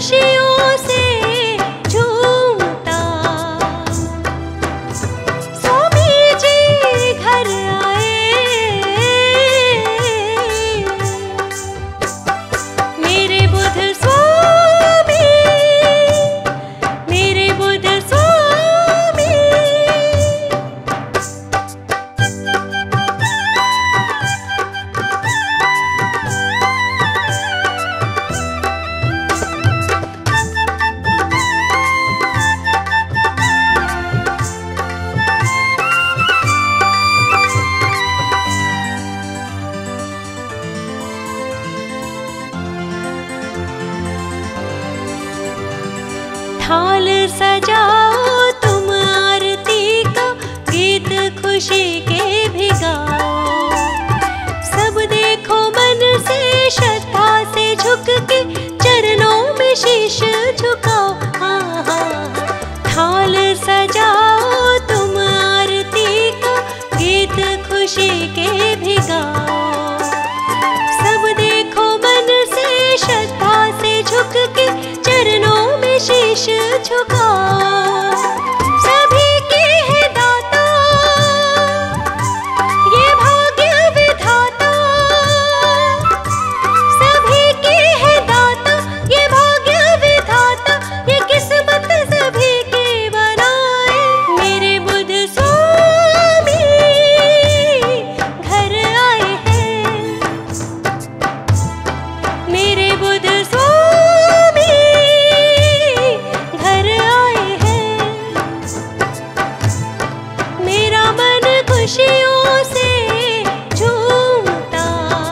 खुशियों से झूमता। स्वामी जी घर आए, मेरे बुध स्वामी, मेरे बुध स्वामी। थाल सजाओ तुम आरती का, गीत खुशी के भी गाओ। सब देखो मन से श्रद्धा से झुक के, चरणों में शीश झुकाओ। थाल सजाओ तुम आरती का, गीत खुशी के भी गाओ। सब देखो मन से श्रद्धा से झुक के, चरणों में शीश झुकाओ। सभी के है दाता ये भाग्य विधाता, सभी के है दाता ये भाग्य विधाता, ये किस्मत सभी के बनाए। मेरे बुध स्वामी घर आए हैं, मेरे बुध स्वामी घर आए हैं। मेरा मन खुशियों से झूमता।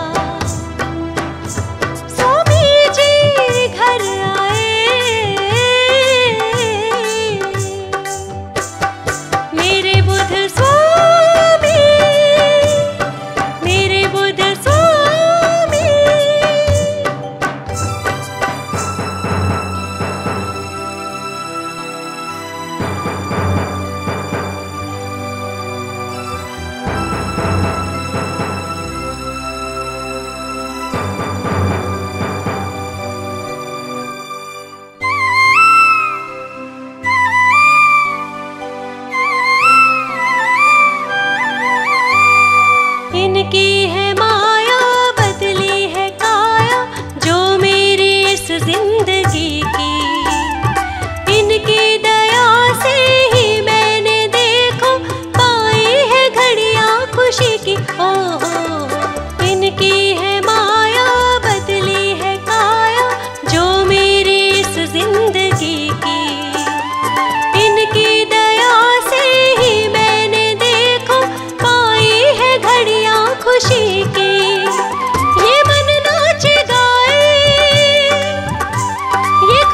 स्वामी जी घर आए, मेरे बुध स्वामी, मेरे बुध स्वामी। इनकी है माया बदली है काया, जो मेरी इस जिंदगी की। इनकी दया से ही मैंने देखो पाई है घड़ियां खुशी की। इनकी है माया बदली है काया, जो मेरी इस जिंदगी की। इनकी दया से ही मैंने देखो पाई है घड़ियां खुशी की। ये मन नाच गाए, ये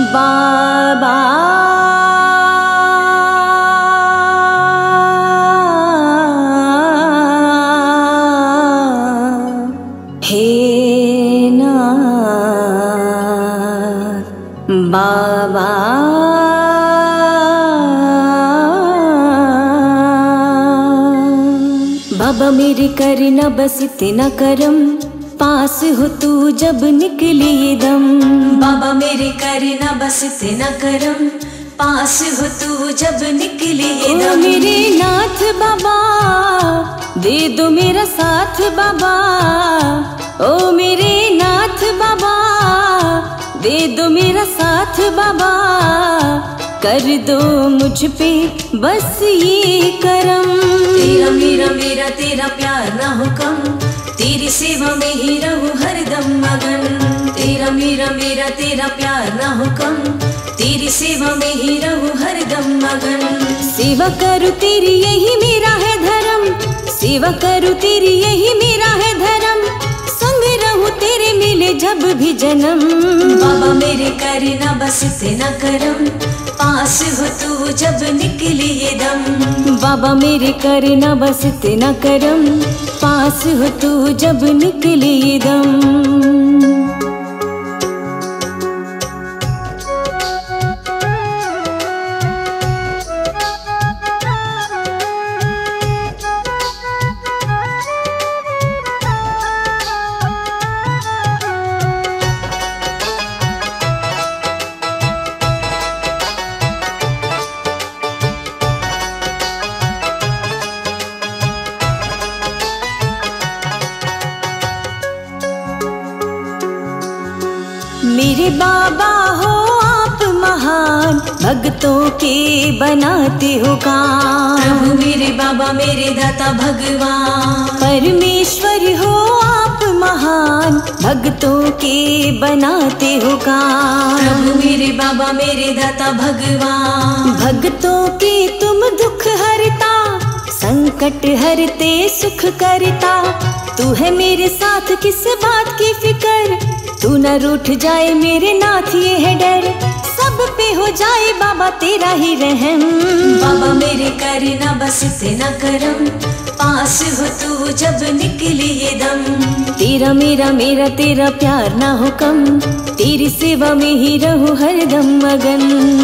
बाबा हे नाथ बाबा बाबा मेरे करना बस इतना करम, पास हो तू जब निकली दम। बाबा मेरे करना बस इतना करम, पास हो तू जब निकली दम। मेरे नाथ बाबा दे दो मेरा साथ बाबा, ओ मेरे नाथ बाबा दे दो मेरा साथ बाबा, कर दो मुझ पे बस ये करम। तेरा मेरा मेरा तेरा प्यार ना हो कम, तेरी सेवा में ही रहूं हरदम मगन। तेरा मेरा मेरा तेरा प्यार ना हो कम, तेरी सेवा में ही रहूं हरदम मगन। सेवा करूं तेरी यही मेरा है धर्म, सेवा करूं तेरी यही मेरा है धर्म, संग रहूं तेरे मिले जब भी जन्म। बाबा मेरे करना बस इतना करम, पास हो तू जब निकली ये दम। बाबा मेरे करना बस इतना करम, पास हो तू जब निकली ये दम। मेरे बाबा हो आप महान, भक्तों के बनाते हो काम। प्रभु मेरे बाबा मेरे दाता भगवान, परमेश्वर हो आप महान, भक्तों के बनाते हो काम। प्रभु मेरे बाबा मेरे दाता भगवान, भक्तों के तुम दुख हरता, संकट हरते सुख करता। तू है मेरे साथ किस बात की फिकर, तू न रूठ जाए मेरे नाथ ये है डर, सब पे हो जाए बाबा तेरा ही रहम। बाबा मेरे करना बस इतना करम, पास हो तू जब निकली ये दम। तेरा मेरा मेरा तेरा प्यार ना हो कम, तेरी सेवा में ही रहूं हरदम मगन।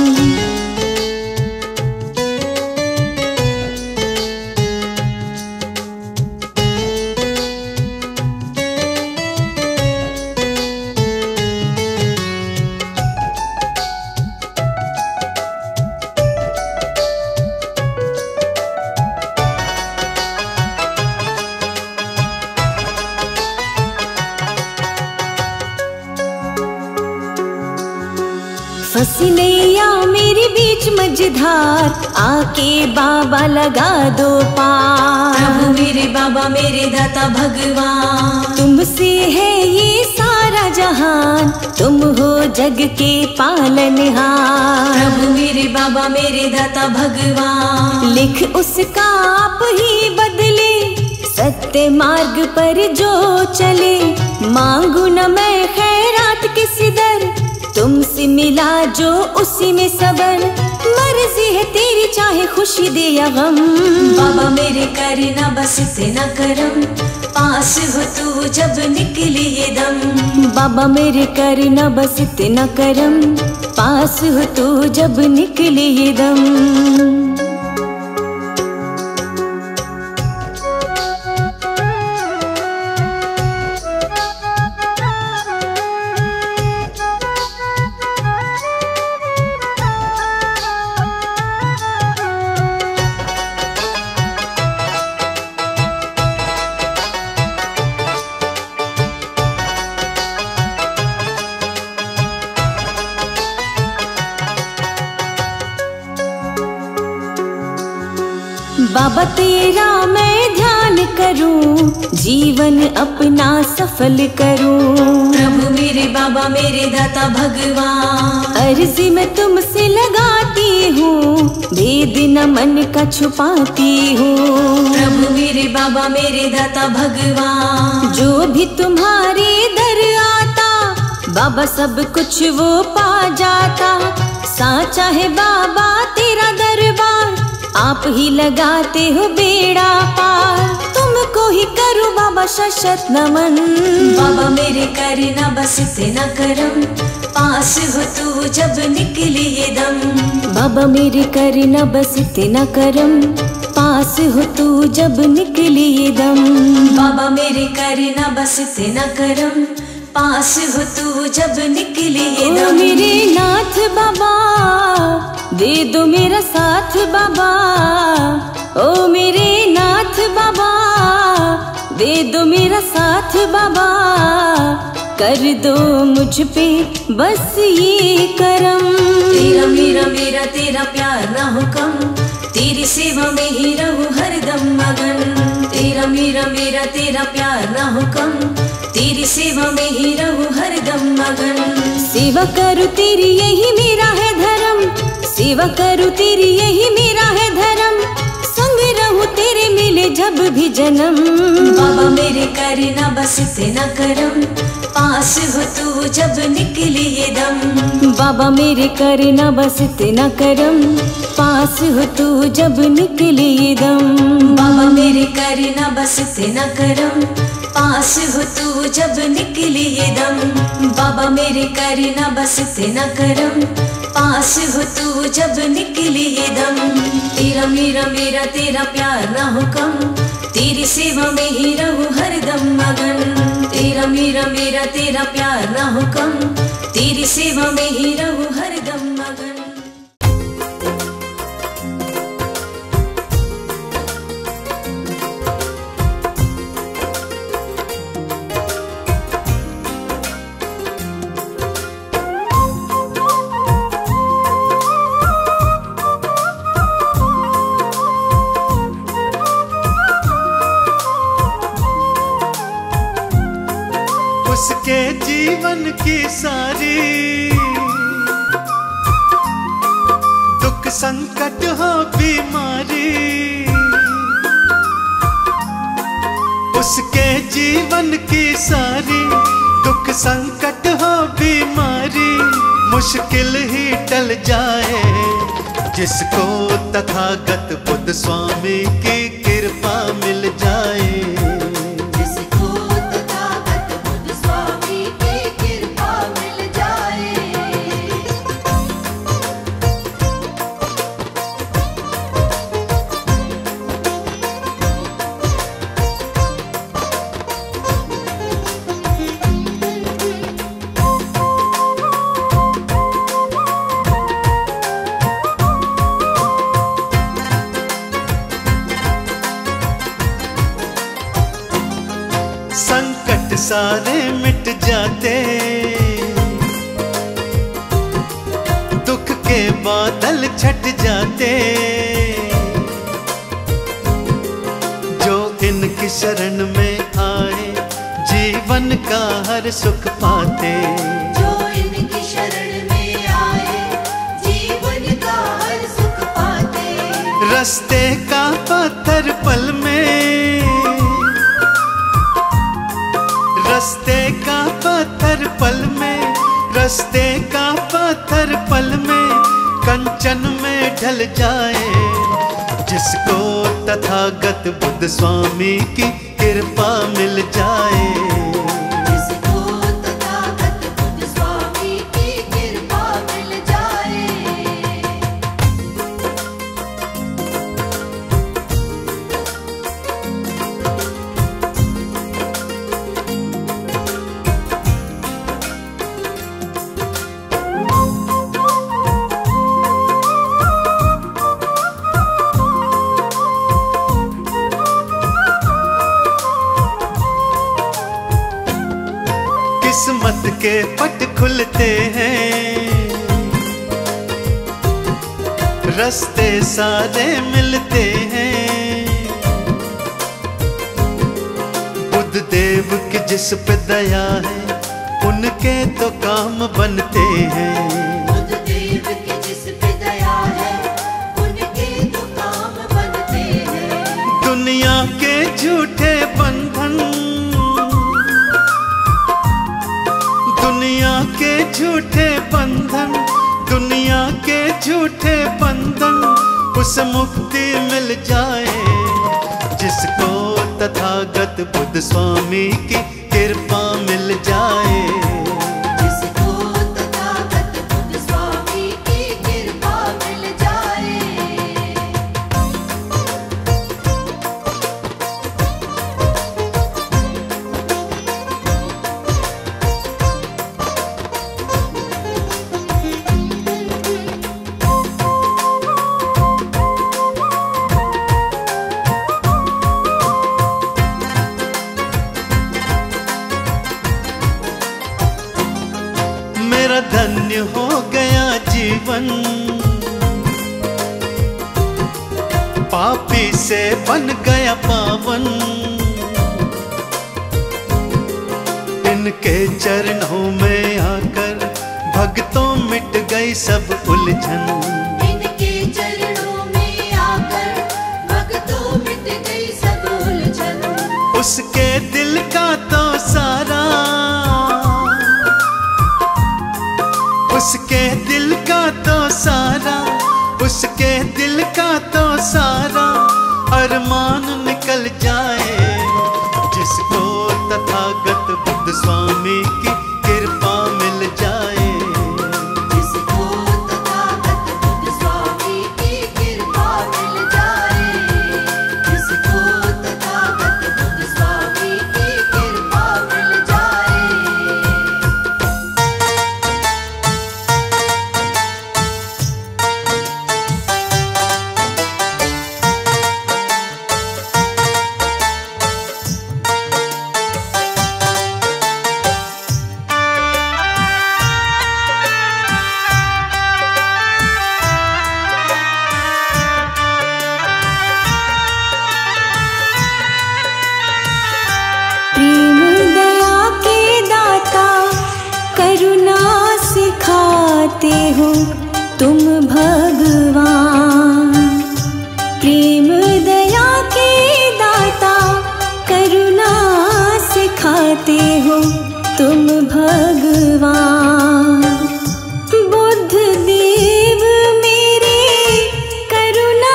फंसी नैया मेरे बीच मझधार, आके बाबा लगा दो पार। प्रभु मेरे बाबा मेरे दाता भगवान, तुमसे है ये सारा जहान, तुम हो जग के पालनहार। प्रभु मेरे बाबा मेरे दाता भगवान, लिख उसका आप ही बदले, सत्य मार्ग पर जो चले। मांगू न मैं खैरात किसी दर, तुमसे मिला जो उसी में सबर। मर्जी है तेरी चाहे खुशी दे या गम। बाबा मेरे करना बस इतना करम, पास हो तू जब निकली ये दम। बाबा मेरे करना बस इतना करम, पास हो तू जब निकली ये दम। बाबा तेरा मैं ध्यान करूं, जीवन अपना सफल करूं। प्रभु मेरे बाबा मेरे दाता भगवान, अर्जी मैं तुमसे लगाती हूँ, भेद न मन का छुपाती हूँ। प्रभु मेरे बाबा मेरे दाता भगवान, जो भी तुम्हारे दर आता, बाबा सब कुछ वो पा जाता, साचा है बाबा तेरा दरबार, आप ही लगाते हो बेड़ा पार। तुमको ही करूँ बाबा शत नमन। बाबा मेरे करे ना बस इतना करम, पास हो तू जब निकली ये दम। बाबा मेरे करे ना बस इतना करम, पास हो तू जब निकली ये दम। बाबा मेरे करे ना बस इतना करम, पास हो तू जब निकली ये दम। मेरे नाथ बाबा दे दो मेरा साथ बाबा, ओ मेरे नाथ बाबा दे दो मेरा साथ बाबा, कर दो मुझ पे बस ये करम। तेरा मेरा मेरा तेरा प्यार ना हो कम, तेरी सेवा में ही रहूं हरदम मगन। तेरा मेरा मेरा तेरा प्यार ना हो कम, तेरी सेवा में ही रहूं हरदम मगन। सेवा करूं तेरी यही मेरा है धर्म, सेवा करूं तेरी यही मेरा है धर्म, संग रहूं तेरे मिले जब भी जन्म। बाबा मेरे करे ना बस इतना करम, पास हो तू जब निकली ये दम। बाबा मेरे करे ना बस इतना करम, पास हो तू जब निकली ये दम। बाबा मेरे करे ना बस इतना करम, पास हो तू जब निकली ये दम। बाबा मेरे करे ना बस इतना करम, पास हो तू जब निकली ये दम। तेरा मेरा मेरा तेरा प्यार ना हो कम, तेरी सेवा में ही रहूं हरदम मगन। तेरा मेरा मेरा तेरा प्यार ना हो कम, तेरी सेवा में ही रहूं हरदम मगन। उसके जीवन की सारी दुख संकट हो बीमारी, उसके जीवन की सारी दुख संकट हो बीमारी, मुश्किल ही टल जाए जिसको तथागत बुद्ध स्वामी की कृपा मिल जाए। संकट सारे मिट जाते, दुख के बादल छट जाते, जो इनकी शरण में आए जीवन का हर सुख पाते। जो इनकी शरण में आए जीवन का हर सुख पाते। रास्ते का पत्थर पल में, रास्ते का पत्थर पल में, रास्ते का पत्थर पल में कंचन में ढल जाए, जिसको तथागत बुद्ध स्वामी की कृपा मिल जाए। जिसको तथागत बुद्ध स्वामी की कृपा मिल जाए। किस्मत के पट खुलते हैं, रास्ते सारे मिलते हैं, बुद्ध देव की जिस पे दया है उनके तो काम बनते हैं। बुद्ध देव की जिस पे दया है उनके तो काम बनते हैं। दुनिया के झूठे बंधन, दुनिया के झूठे बंधन, दुनिया के झूठे बंधन, उसे मुक्ति मिल जाए जिसको तथागत बुद्ध स्वामी की कृपा मिल जाए। जिसको तथागत बुद्ध स्वामी की कृपा मिल जाए। मेरा धन्य हो गया जीवन, पापी से बन गया पावन। इनके चरणों में आकर भक्तों मिट गई सब उलझन। इनके चरणों में आकर भक्तों मिट गई सब उलझन। उसके दिल का तो सारा, उसके दिल का तो सारा, उसके दिल का तो सारा अरमान निकल जाए जिसको तथागत बुद्ध स्वामी की कृपा मिल जाए। जिसको तथागत बुद्ध स्वामी की कृपा मिल जाए। जिसको तथागत बुद्ध स्वामी की कृपा मिल जाए। प्रेम दया के दाता करुणा सिखाते हो तुम भगवान। प्रेम दया के दाता करुणा सिखाते हो तुम भगवान। बुद्ध देव मेरे करुणा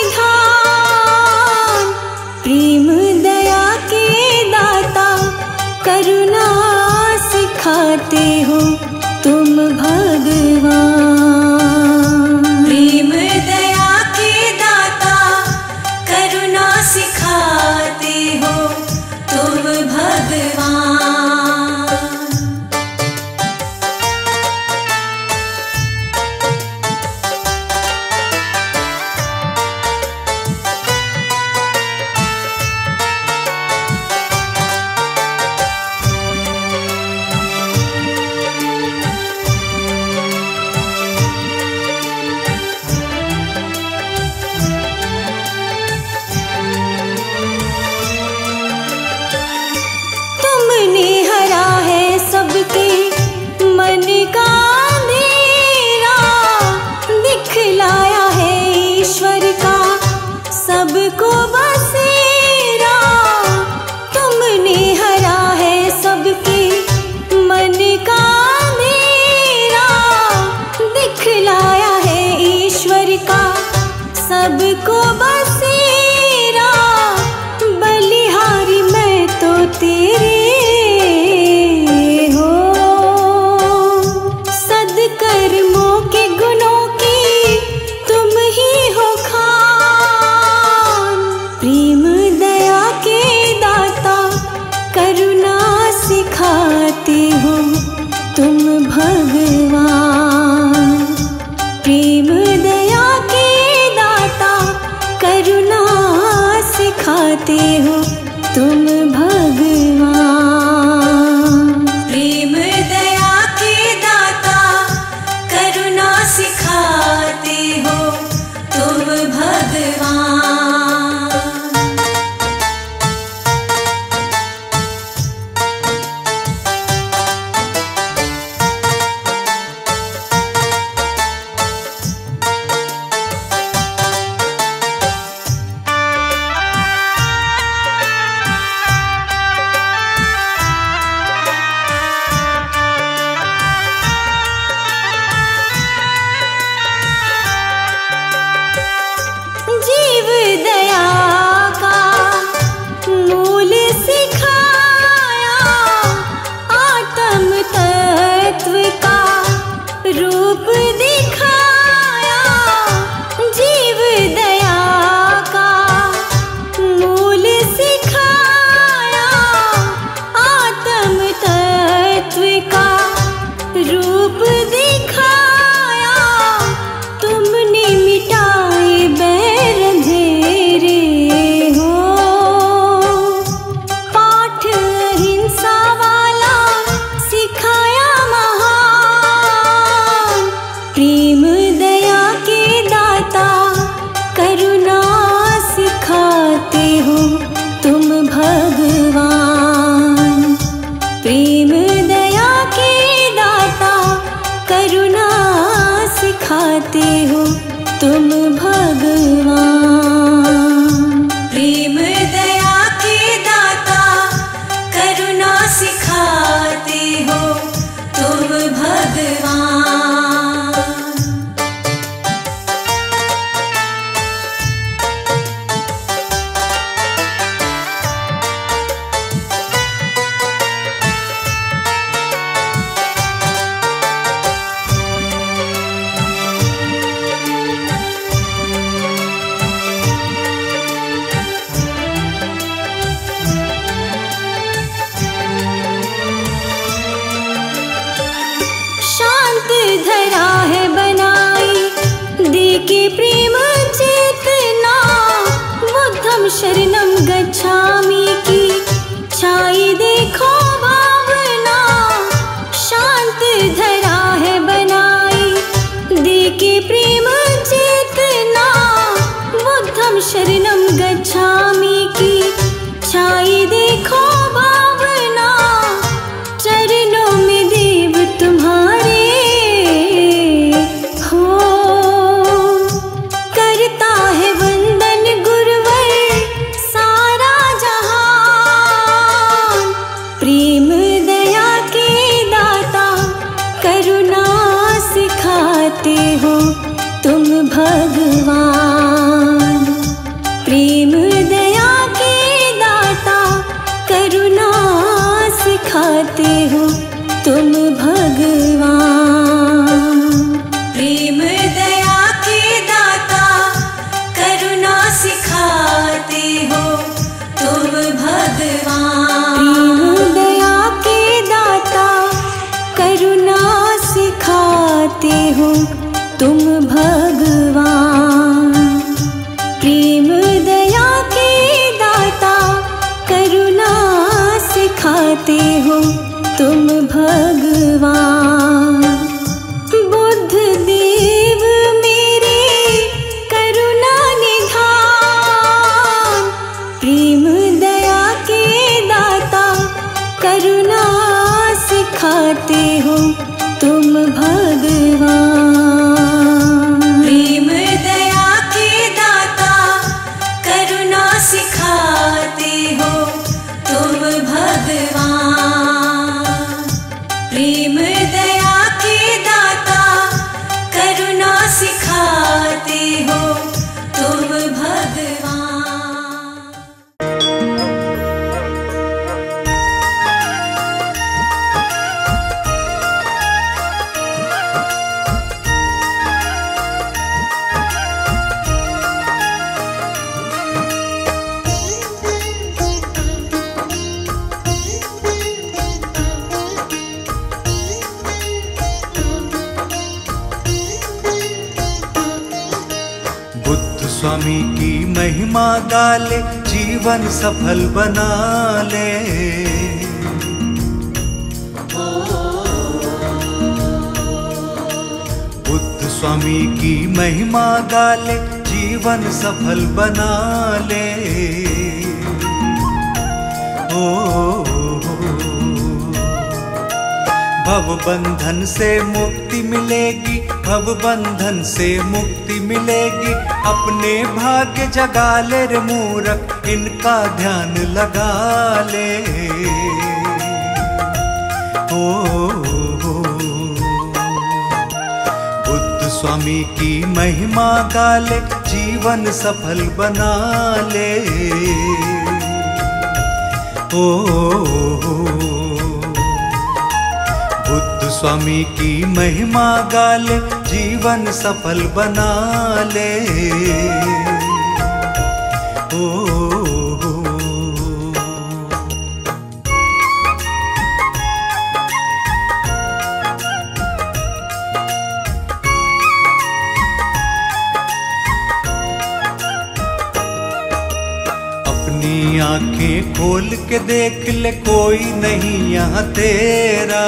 निधान। प्रेम दया के दाता करुणा सिखाते हो तुम भगवान। प्रेम दया के दाता करुणा सिखाते हो तुम भगवान। तुमने हरा है सबके मन का अंधेरा, दिखलाया है ईश्वर का सबको बसेरा। तुमने हरा है सबके मन का अंधेरा, दिखलाया है ईश्वर का सबको बसेरा। बलिहारी मैं तो तेरे हो, सदकर्मों के गुणों की तुम ही हो खान। प्रेम दया के दाता करुणा सिखाते हो तुम भगवान। प्रेम दया के दाता करुणा सिखाते हो तुम भगवान। प्रेम दया के दाता करुणा सिखाते हो तुम भगवान। सिखाते हो तुम भगवान। धरा है बनाई देके प्रेम चेतना, बुद्धम शरणम गच्छामि की छाई देखो भावना। शांत धरा है बनाई देके प्रेम चेतना, बुद्धम शरणम गच्छामि की छाई देखो भावना। चरणों में देव तुम्हारे हो तुम भगवान। प्रेम दया के दाता करुणा सिखाते हो तुम भगवान। प्रेम दया के दाता करुणा सिखाते हो तुम भगवान। प्रेम दया के दाता करुणा सिखाते हो तुम भगवान। प्रेम दया के दाता करुणा सिखाते हो तुम भगवान। बुद्ध देव मेरे करुणा निधान, प्रेम दया के दाता करुणा सिखाते हो तुम भगवान। प्रेम दया के दाता करुणा सिखाते हो तुम भगवान। प्रेम दया के दाता करुणा सिखाते हो तुम भगवान। स्वामी की महिमा गाले जीवन सफल बना ले। बुद्ध स्वामी की महिमा गाले जीवन सफल बना ले। ओ भव बंधन से मुक्ति मिलेगी, भव बंधन से मुक्ति मिलेगी। अपने भाग्य जगा ले रे मूर्ख, इनका ध्यान लगा ले। ओ बुद्ध स्वामी की महिमा गाले जीवन सफल बना ले। ओ बुद्ध स्वामी की महिमा गाले जीवन सफल बना ले। ओ अपनी आंखें खोल के देख ले, कोई नहीं यहाँ तेरा।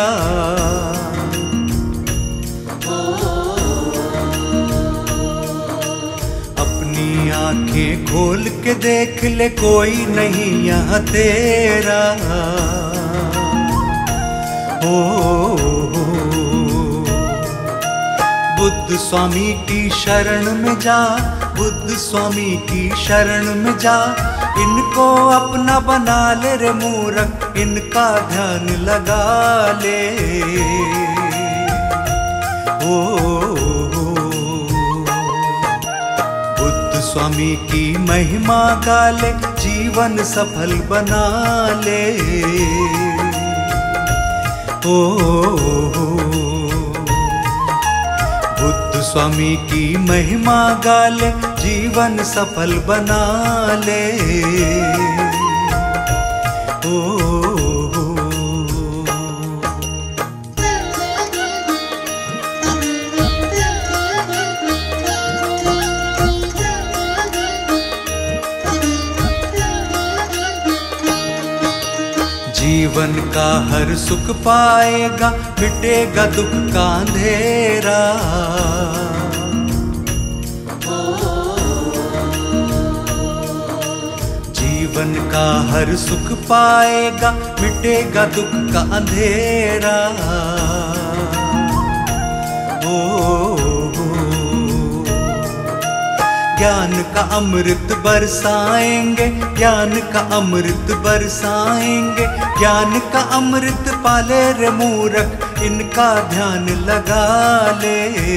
अपनी आंखें खोल के देख ले, कोई नहीं यहाँ तेरा। ओ बुद्ध स्वामी की शरण में जा, बुद्ध स्वामी की शरण में जा। इनको अपना बना ले रे मूरख, इनका ध्यान लगा ले। बुद्ध स्वामी की महिमा गा ले, जीवन सफल बना ले। बुद्ध स्वामी की महिमा गा ले, जीवन सफल बना ले। जीवन का हर सुख पाएगा, मिटेगा दुख का अंधेरा। जीवन का हर सुख पाएगा, मिटेगा दुख का अंधेरा। ज्ञान का अमृत बरसाएंगे, ज्ञान का अमृत बरसाएंगे, ज्ञान का अमृत पाले रे मूरख, इनका ध्यान लगा ले।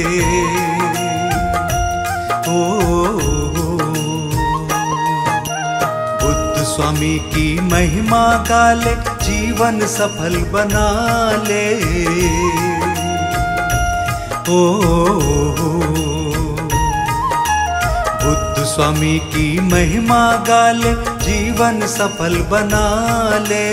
बुद्ध स्वामी की महिमा गा ले, जीवन सफल बना ले। बुद्ध स्वामी की महिमा गा ले, जीवन सफल बना ले।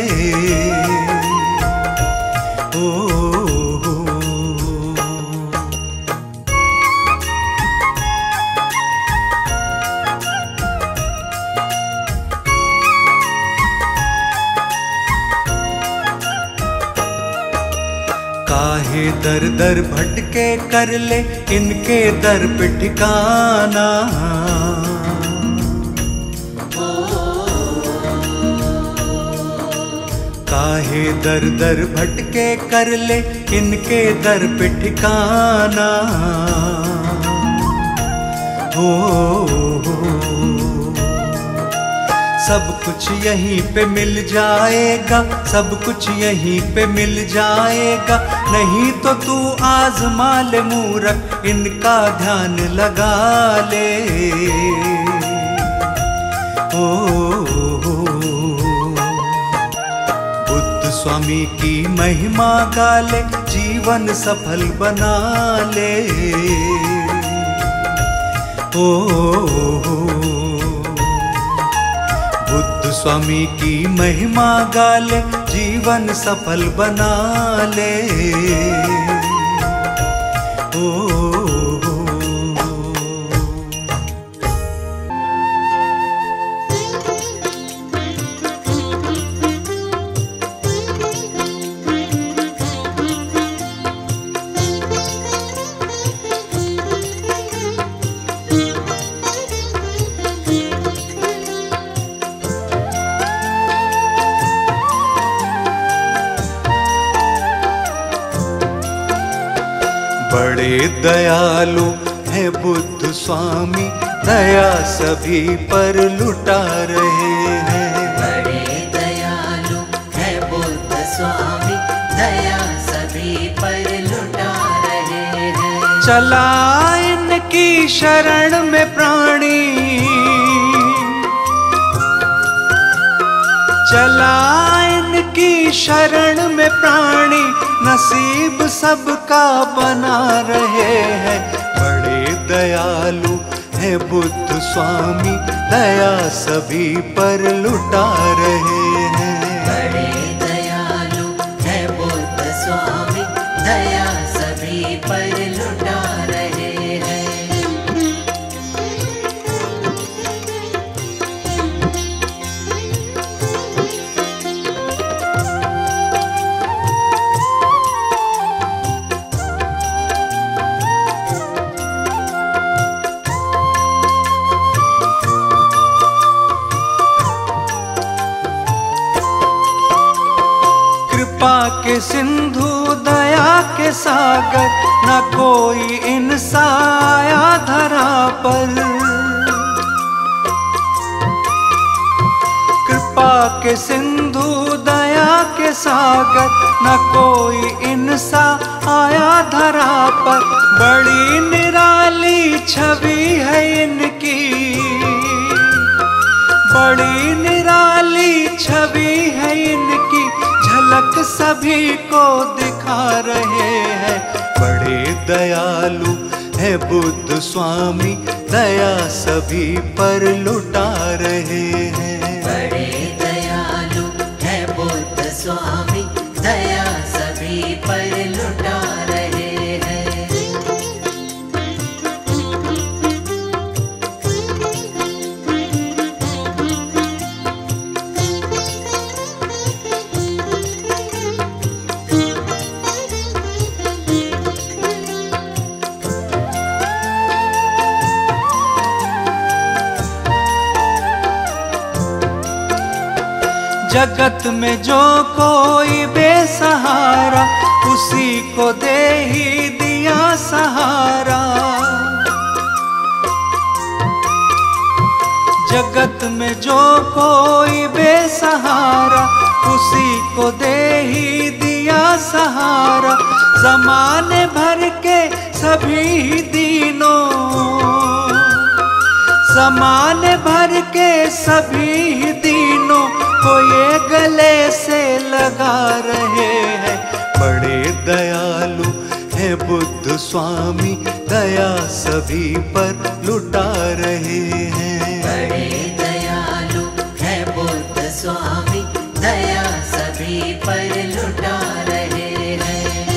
काहे दर दर भटके कर ले, इनके दर पे ठिकाना। काहे दर दर भटके कर ले, इनके दर पे ठिकाना। सब कुछ यहीं पे मिल जाएगा, सब कुछ यहीं पे मिल जाएगा, नहीं तो तू आजमा ले मूरख, इनका ध्यान लगा ले। बुद्ध स्वामी की महिमा गा ले, जीवन सफल बना ले। बुद्ध स्वामी की महिमा गा ले, जीवन सफल बना ले। बड़े दयालु है बुद्ध स्वामी, दया सभी पर लुटा रहे हैं। बड़े दयालु है बुद्ध स्वामी, दया सभी पर लुटा रहे हैं। चला इनकी शरण में प्राणी, चला इनकी शरण में प्राणी, नसीब सबका बना रहे हैं। बड़े दयालु है बुद्ध स्वामी, दया सभी पर लुटा रहे हैं। बड़े दयालु है बुद्ध स्वामी, दया सभी पर लुटा रहे हैं। कृपा के सिंधु दया के सागर, न कोई इनसा आया धरा पर। कृपा के सिंधु दया के सागर, न कोई इनसा आया धरा पर। बड़ी निराली छवि है इनकी, बड़ी निराली छवि है इनकी, झलक सभी को दिखा रहे हैं। बड़े दयालु है बुद्ध स्वामी, दया सभी पर लुटा रहे हैं। बड़े दयालु है बुद्ध स्वामी, दया सभी पर लुटा रहे हैं। जगत में जो कोई बेसहारा, उसी को दे ही दिया सहारा। जगत में जो कोई बेसहारा, उसी को दे ही दिया सहारा। ज़माने भर के सभी दीनों, ज़माने भर के सभी दीनों को ये गले से लगा रहे हैं। बड़े दयालु है बुद्ध स्वामी, दया सभी पर लुटा रहे हैं। बड़े दयालु है बुद्ध स्वामी, दया सभी पर लुटा रहे हैं।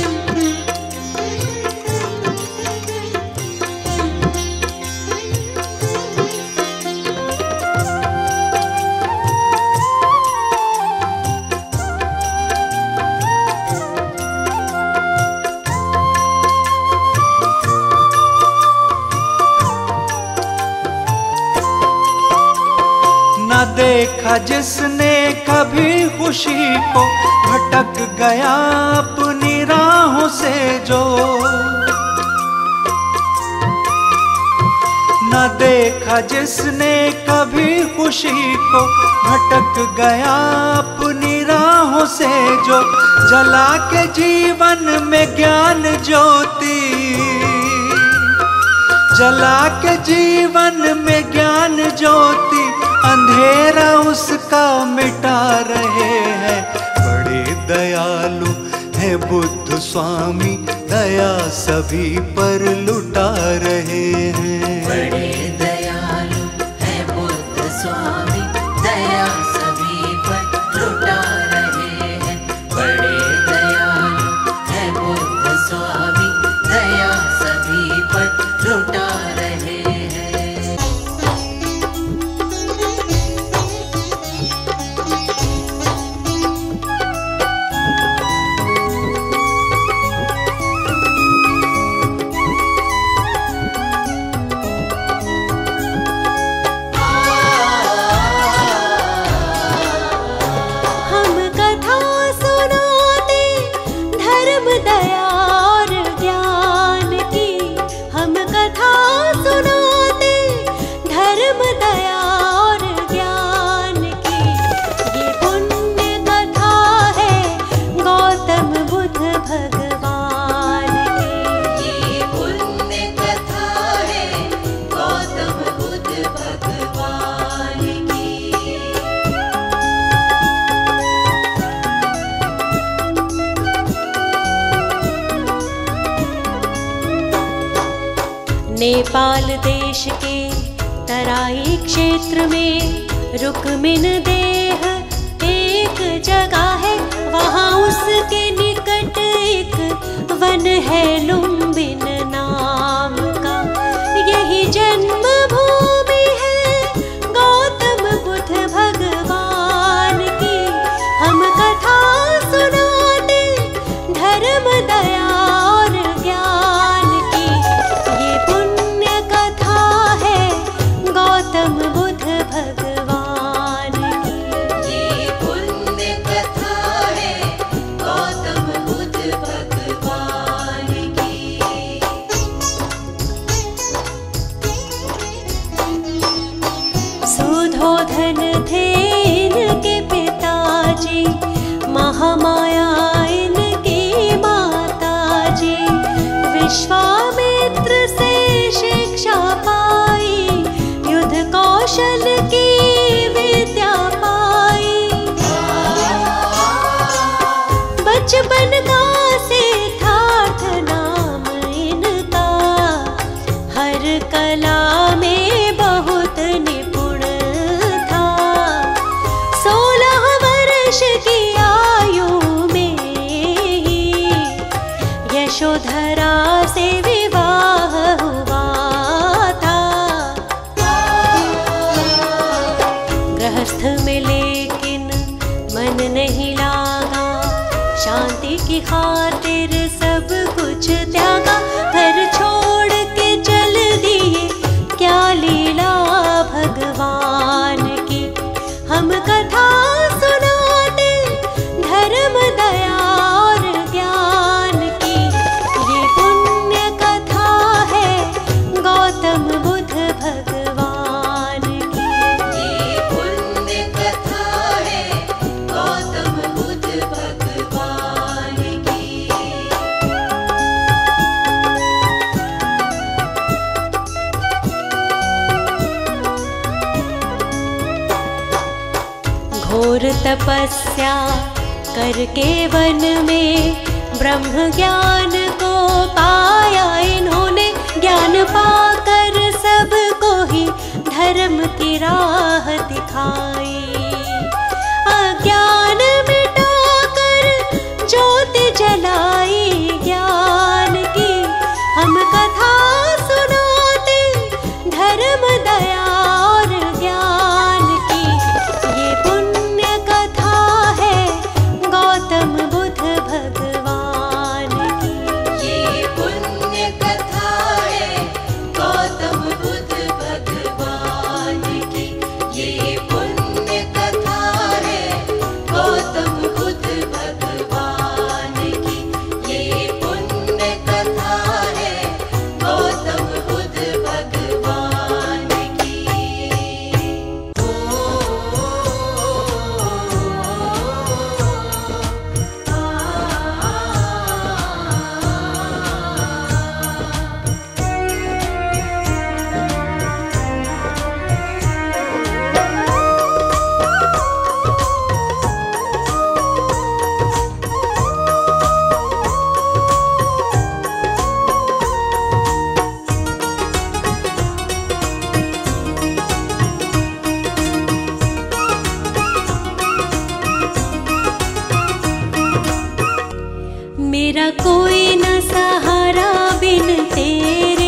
न देखा जिसने कभी खुशी को, भटक गया अपनी राहों से जो। न देखा जिसने कभी खुशी को, भटक गया अपनी राहों से जो। जला के जीवन में ज्ञान ज्योति, जला के जीवन में ज्ञान ज्योति, अंधेरा उसका मिटा रहे हैं। बड़े दयालु है बुद्ध स्वामी, दया सभी पर लुटा रहे हैं। बड़े दयालु है बुद्ध स्वामी, दया सभी पर लुटा रहे हैं। बड़े दयालु है बुद्ध स्वामी, दया सभी पर लुटा रहे हैं। नेपाल देश के तराई क्षेत्र में रुक्मिन देह एक जगह है, वहाँ उसके निकट एक वन है लुम्बिन नाम का। यही जन्म भूमि है गौतम बुद्ध भगवान की। हम कथा सुनाते धर्म दया और ज्ञान की। ये पुण्य कथा है गौतम बुद्ध भगवान की। ये पुण्य कथा है गौतम कनका सिद्धार्थ नाम इनका, हर कला में बहुत निपुण था। 16 वर्ष की आयु में ही यशोधरा से विवाह हुआ था। गृहस्थ में लेकिन मन नहीं लागा, शांति की खातिर सब कुछ त्यागा। घर छोड़ के चल दिए, क्या लीला भगवान की। हम कथा सुनाते धर्म दया और ज्ञान की। ये पुण्य कथा है गौतम बुद्ध भगवान की। ये पुण्य कथा है गौतम बुद्ध भगवान की। घोर तपस्या करके वन में ब्रह्म ज्ञान को पाया इन्होंने। ज्ञान पाकर सबको ही धर्म की राह दिखाई। अज्ञान मिटाकर ज्योति जलाई ज्ञान की। हम कथा सुनाते धर्म दया और ज्ञान की। ये पुण्य कथा है गौतम बुद्ध भगवान की। ये पुण्य कथा है गौतम बुद्ध भगवान की। ये पुण्य कथा है गौतम बुद्ध भगवान की। ये पुण्य कथा है गौतम बुद्ध भगवान की। मेरा कोई न सहारा बिन तेरे,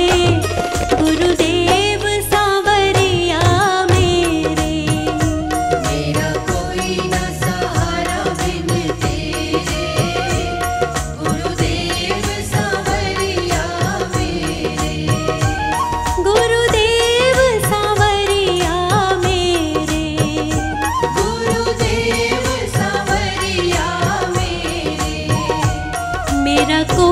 गुरुदेव सांवरिया मेरे। मेरा कोई न सहारा बिन तेरे, गुरुदेव सांवरिया मेरे। गुरुदेव सांवरिया मेरे। गुरुदेव सांवरिया मेरे। मेरा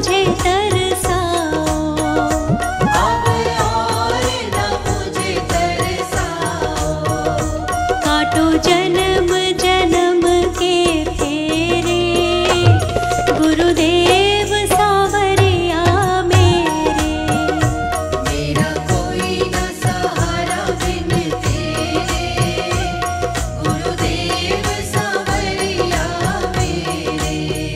मुझे तरसाओ, अब और न मुझे तरसाओ। काटो जन्म जन्म के फेरे, गुरुदेव सावरिया मेरे। मेरा कोई न सहारा बिन तेरे, गुरुदेव सावरिया मेरे।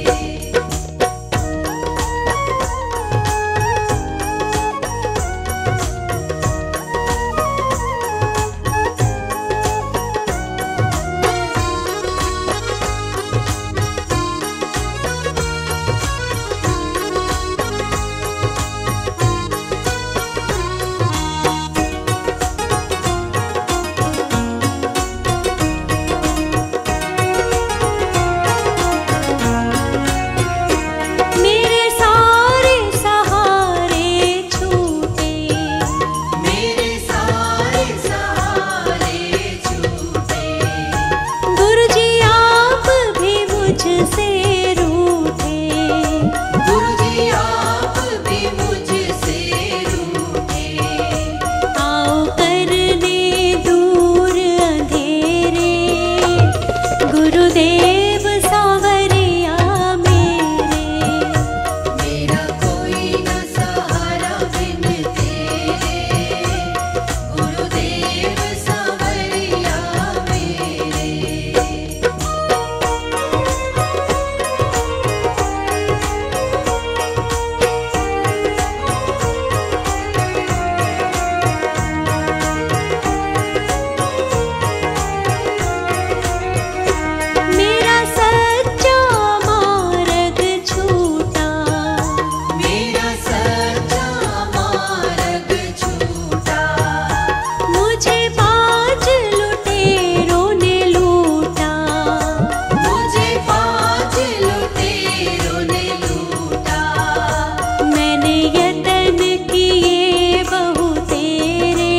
मेरे सारे सहारे छूटे, मेरे सारे सहारे छूटे, गुरुजी आप भी मुझसे रूठे। गुरुजी आप भी मुझसे रूठे। आओ करने दूर अंधेरे, गुरुदेव सावरिया मेरे। मेरा कोई न सहारा बिन तेरे, गुरुदेव सावरिया मेरे। मेरा सच्चा मार्ग छूटा, मेरा सच्चा मार्ग छूटा, मुझे 5 लुटेरों ने लूटा। मुझे 5 लुटेरों ने लूटा। मैंने यतन किए बहु तेरे,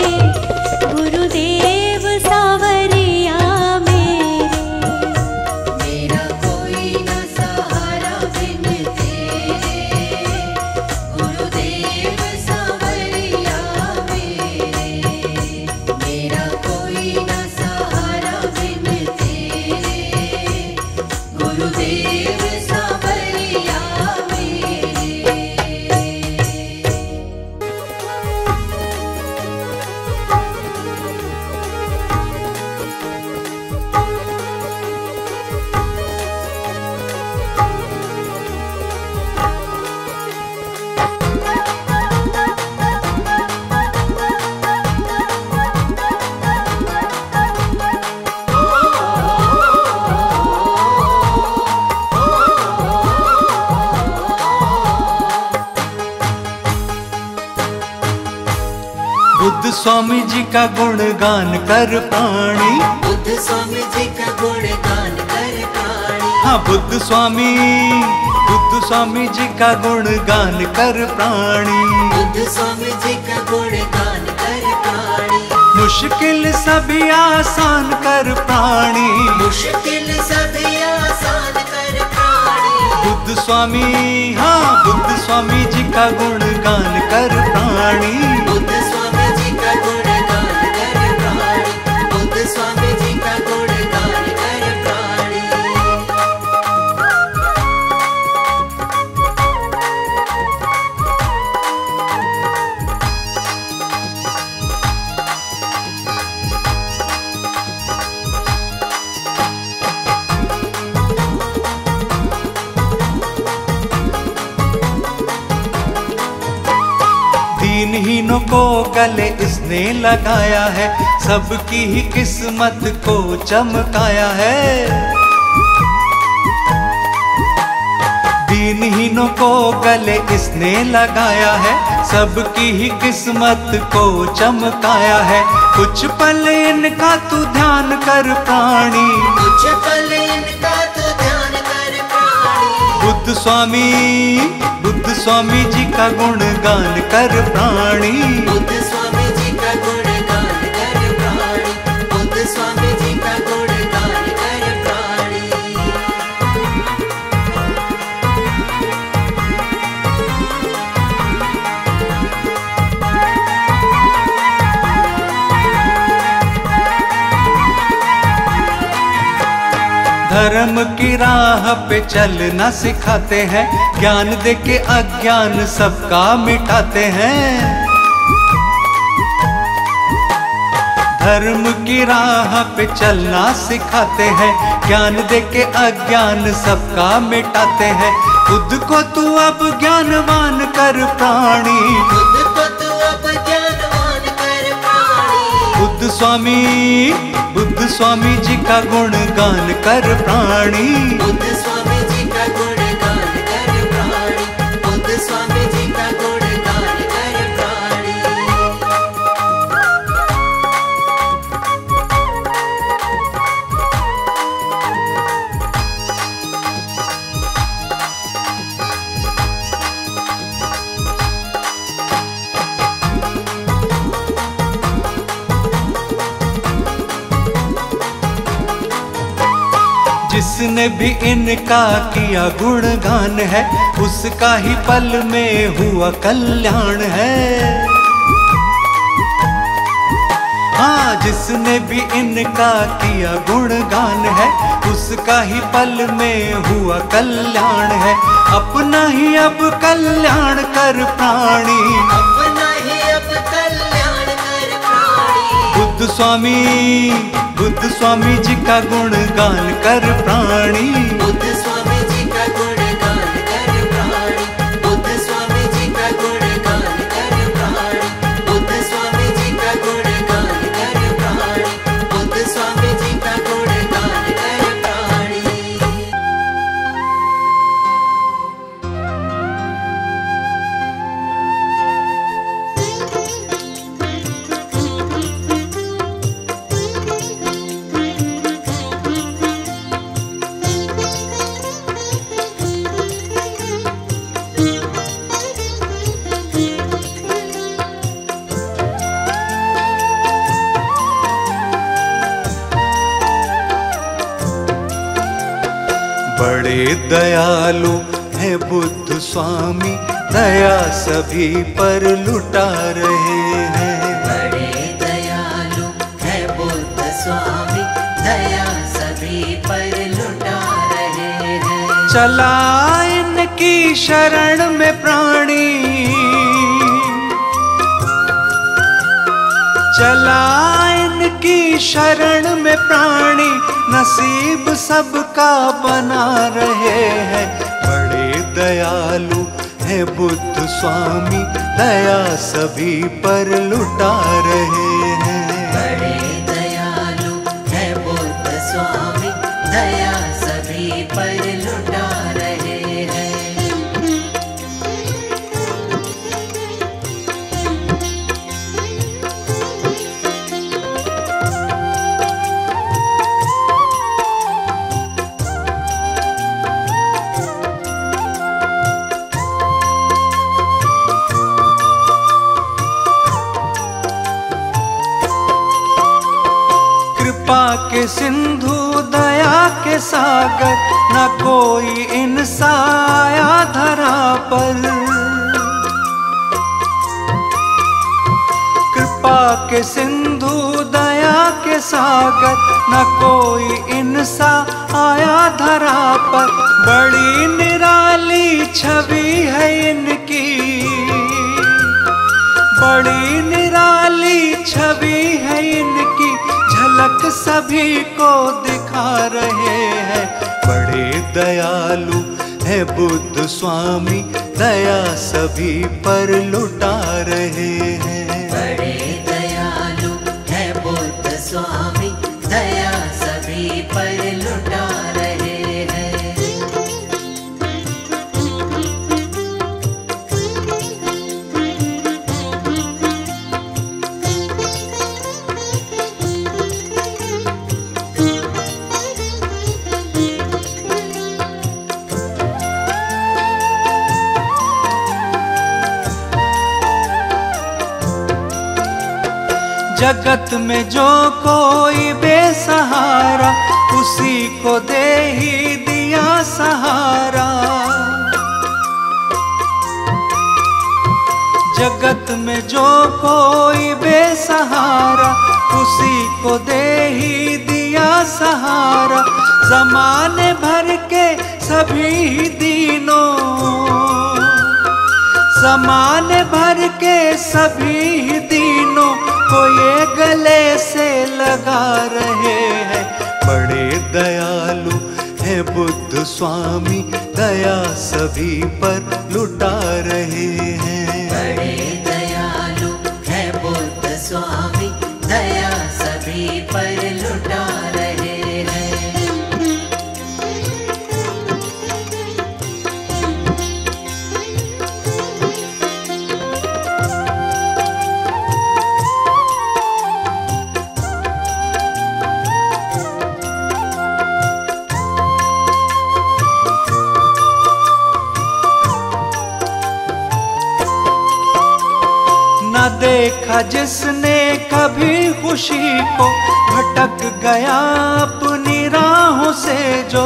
गुरुदेव सावरिया मेरे। मेरा कोई न सहारा बिन तेरे, गुरुदेव सावरिया मेरे। मेरा कोई न सहारा बिन तेरे, गुरुदेव सावरिया मेरे। बुद्ध स्वामी जी का गुणगान कर प्राणी। बुद्ध स्वामी जी का गुणगान कर प्राणी। हाँ बुद्ध स्वामी जी का गुणगान कर प्राणी। बुद्ध स्वामी जी का गुणगान कर प्राणी। मुश्किल सभी आसान कर प्राणी। मुश्किल सभी आसान कर प्राणी। बुद्ध स्वामी, हाँ बुद्ध स्वामी जी का गुणगान कर प्राणी। बुद्ध स्वामी जी का गुणगान कर प्राणी। बुद्ध स्वामी जी का गुणगान कर प्राणी। दीनहीनों को गले इसने लगाया है, सबकी ही किस्मत को चमकाया है। दीनहीनों को गले इसने लगाया है, सबकी ही किस्मत को चमकाया है। कुछ पल इनका तू ध्यान कर प्राणी। कुछ पल इनका तू ध्यान कर प्राणी। बुद्ध स्वामी जी का गुणगान कर प्राणी। बुद्ध स्वामी जी का गुणगान कर प्राणी। बुद्ध स्वामी जी का गुणगान कर प्राणी। धर्म की राह पे चलना सिखाते हैं, ज्ञान देके अज्ञान सबका मिटाते हैं। धर्म की राह पे चलना सिखाते हैं, ज्ञान देके अज्ञान सबका मिटाते हैं। खुद को तू अब ज्ञानवान कर प्राणी, खुद को तू अब ज्ञानवान कर प्राणी। बुद्ध स्वामी जी का गुणगान कर प्राणी। बुद्ध स्वामी जी का गुणगान कर प्राणी। बुद्ध स्वामी जी का गुणगान कर प्राणी। जिसने भी इनका किया गुणगान है, उसका ही पल में हुआ कल्याण है। हाँ, जिसने भी इनका किया गुणगान है, उसका ही पल में हुआ कल्याण है। अपना ही अब कल्याण कर प्राणी, अपना ही अब कल्याण कर प्राणी। बुद्ध स्वामी जी का गुणगान कर प्राणी। बुद्ध स्वामी जी का गुणगान कर प्राणी। बुद्ध स्वामी जी का गुणगान कर प्राणी। बुद्ध स्वामी जी का गुणगान कर प्राणी। बुद्ध स्वामी जी का गुणगान कर प्राणी। बड़े दयालु है बुद्ध स्वामी, दया सभी पर लुटा रहे हैं। बड़े दयालु है बुद्ध स्वामी, दया सभी पर लुटा रहे हैं। चला इनकी शरण में प्राणी, चला इनकी शरण में प्राणी, नसीब सबका बना रहे हैं। बड़े दयालु है बुद्ध स्वामी, दया सभी पर लुटा रहे हैं। बड़े दयालु है बुद्ध स्वामी, दया सभी पर लुटा रहे हैं। कृपा के सिंधु दया के सागर, न कोई इनसा आया धरा पर। कृपा के सिंधु दया के सागर, न कोई इनसा आया धरा पर। बड़ी निराली छवि है इनकी, बड़ी निराली छवि है इनकी, झलक सभी को दिखा रहे हैं। बड़े दयालु है बुद्ध स्वामी, दया सभी पर लुटा रहे हैं। बड़े दयालु है बुद्ध स्वामी, दया सभी पर लुटा रहे हैं। जगत में जो कोई बेसहारा, उसी को दे ही दिया सहारा। जगत में जो कोई बेसहारा, उसी को दे ही दिया सहारा। ज़माने भर के सभी दीनों, ज़माने भर के सभी दीनों को ये गले से लगा रहे हैं। बड़े दयालु है बुद्ध स्वामी, दया सभी पर लुटा रहे हैं। बड़े दयालु है बुद्ध स्वामी, दया सभी पर लुटा रहे हैं। न देखा जिसने कभी खुशी को, भटक गया अपनी राहों से जो।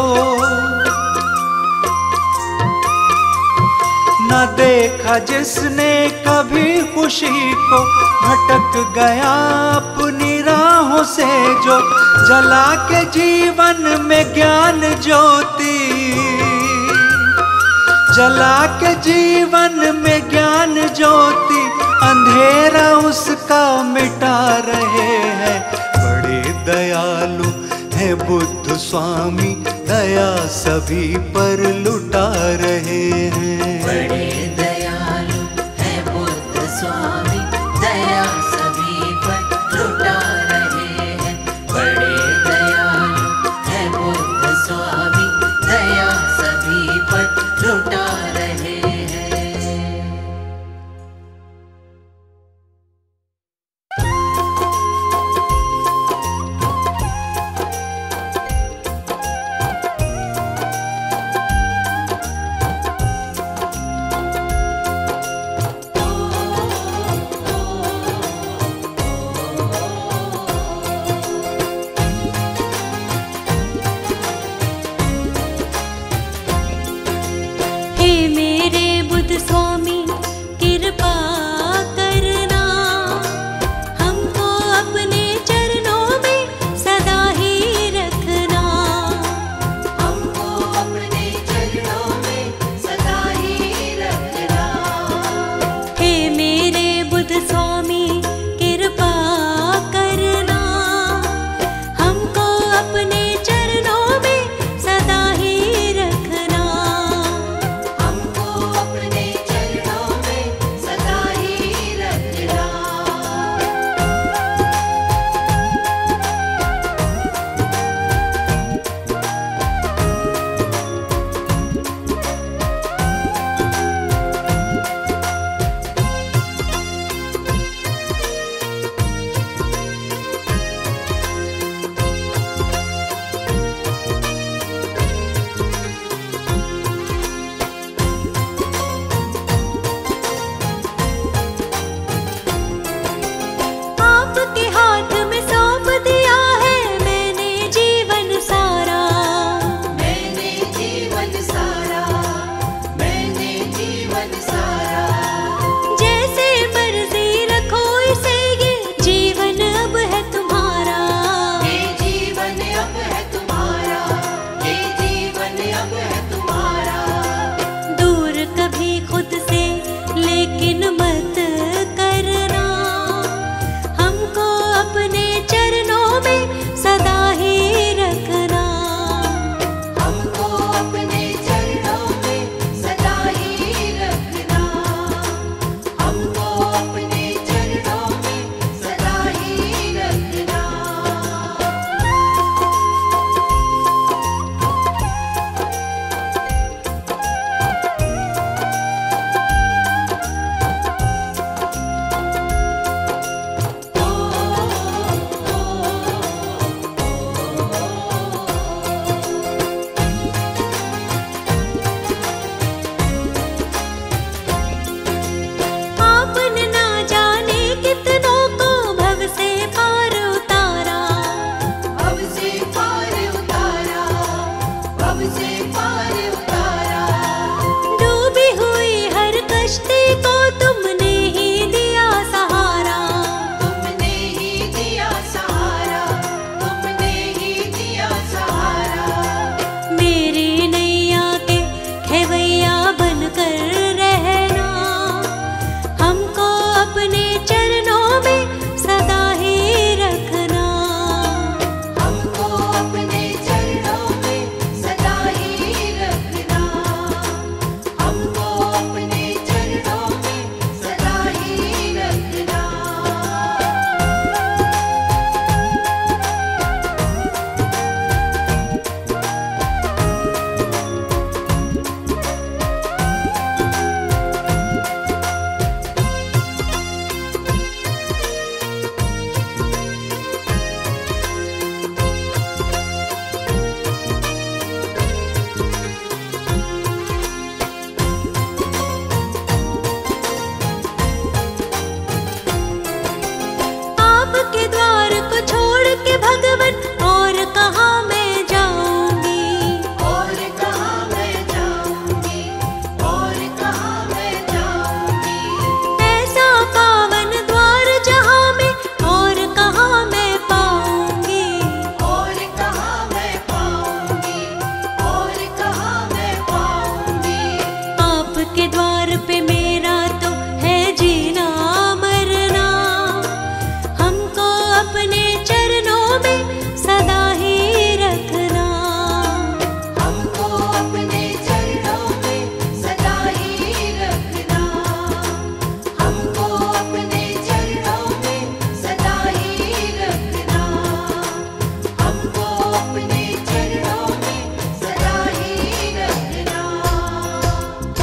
न देखा जिसने कभी खुशी को, भटक गया अपनी राहों से जो। जला के जीवन में ज्ञान ज्योति, जला के जीवन में ज्ञान ज्योति, अंधेरा उसका मिटा रहे हैं। बड़े दयालु है बुद्ध स्वामी, दया सभी पर लुटा रहे हैं। बड़े दयालु है बुद्ध स्वामी, दया सभी पर लुटा रहे हैं। बड़े दयालु है बुद्ध स्वामी, दया सभी पर लुटा रहे हैं। सारा